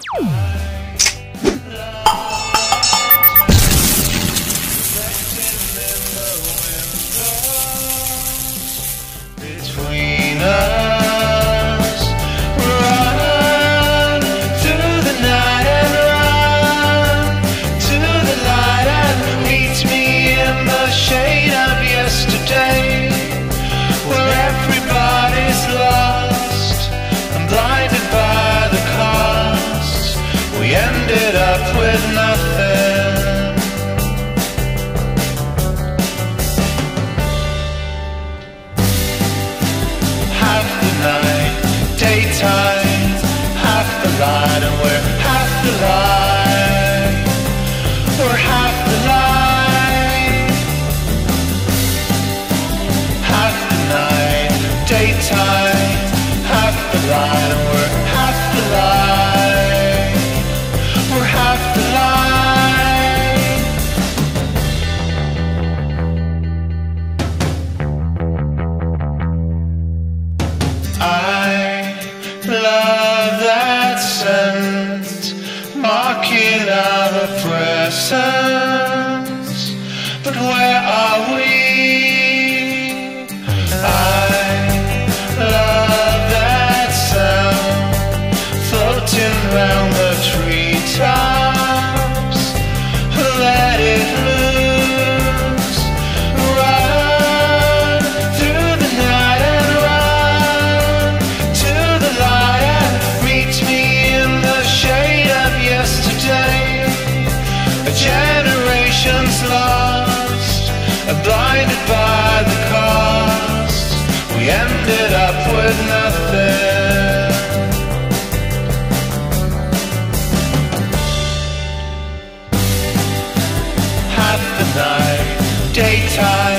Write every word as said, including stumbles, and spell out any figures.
Between us, run through the night and run to the light and meet me in the shade of yesterday, where everybody's lost and blinded by the cost. We ended up with nothing. Daytime, half the light, and we're half the light. We're half the light. Half the night, daytime, half the light, and we're half the light. We're half the light. I love that scent, marking our presence. But where are we? I love that sound, floating round the treetops. Let it loose, run through the night and run to the light and meet me in the shade of yesterday. A generation's lost and blinded by the cost. We ended up with nothing. Half the night, daytime,